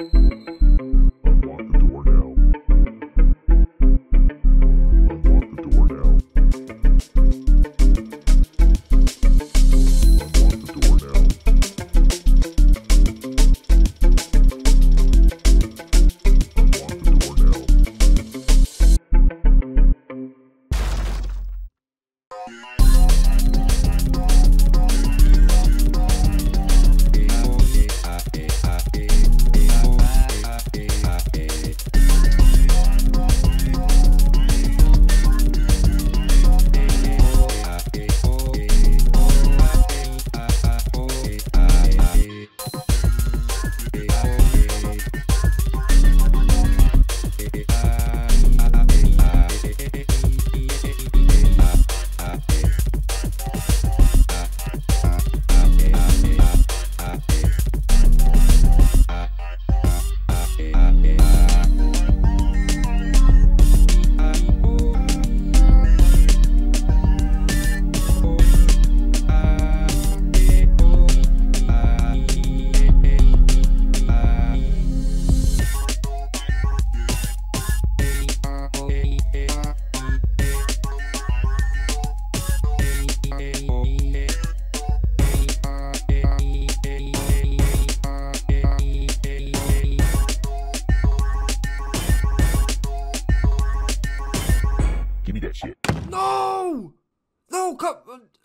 Unlock the door now. Unlock the door now. Unlock the door now. Unlock the door now. Give me that shit. No! No, come...